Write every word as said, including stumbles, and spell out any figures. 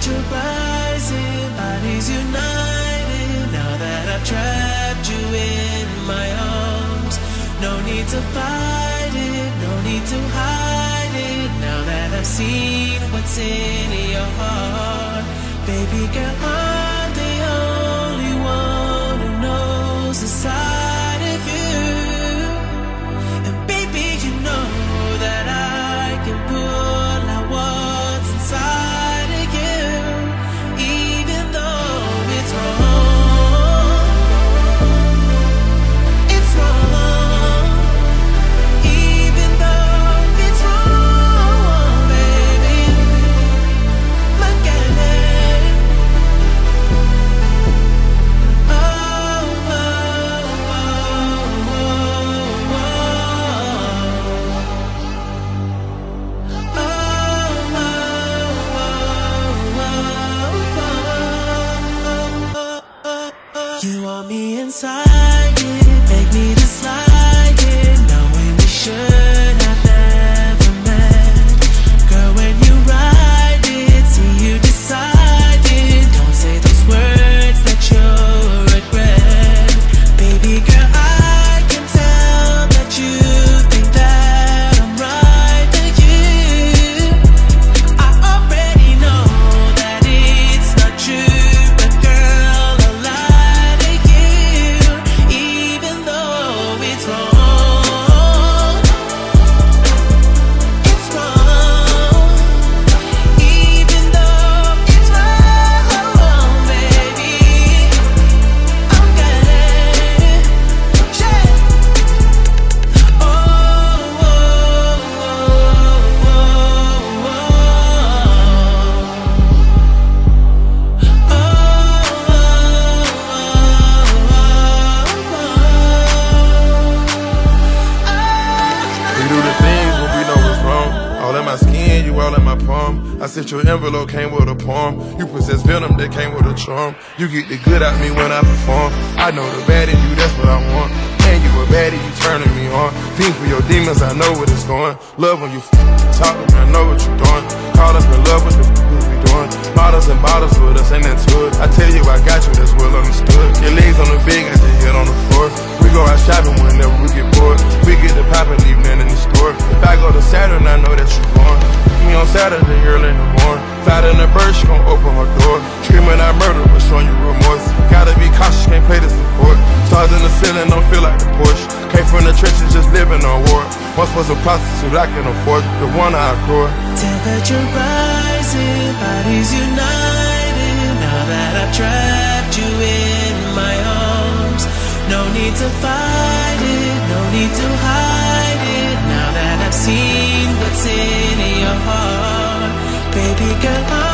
Temperature rising, bodies united. Now that I've trapped you in my arms, no need to fight it, no need to hide it. Now that I've seen what's in your heart, baby girl, I'm the only one who knows the side of you. And baby, you know that I can pull out what's inside of you, even though it's wrong. It's wrong. Even though it's wrong, baby. Look at it. Oh, oh, oh, oh, oh. You want me inside it, make me dislike it, knowing we should have never met. Girl, when you ride it, see you decide it. Don't say those words that you'll regret. Baby girl, I can tell that you think that I'm right for you. I already know that it's not true, but girl, I'll lie to you, even though it's wrong. It's wrong. Even though it's wrong, baby. I'm good. Shit. Oh, oh, oh, oh, oh. We do the things when we know it's wrong. All in my skin, you all in my palm. I sent your envelope, came with a poem. You possess venom that came with a charm. You get the good out me when I perform. I know the bad in you, that's what I want. And you a baddie, you turning me on. Fiend for your demons, I know what it's going. Love when you f talk, I know what you're doing. Caught up in love with the f we doing. Bottles and bottles with us, ain't that to it. I tell you I got you, that's well understood. Your legs on the bed, got your head on the floor. We go out shopping whenever we get bored. We get the pop and leave nothing in the store. If I go to Saturn, I know that you're born. Me on Saturday early in the morning. Fight in the bird, she gon' open her door. Screaming out murder, but showing you remorse. Gotta be cautious, can't pay the support. Stars in the ceiling, don't feel like the Porsche. Came from the trenches, just living on war. Once was a prostitute, I can afford the one I adore. Temperature rising, bodies united. Now that I've trapped you in my arms, no need to fight it, no need to hide it. Now that I've seen what's in your heart, baby girl,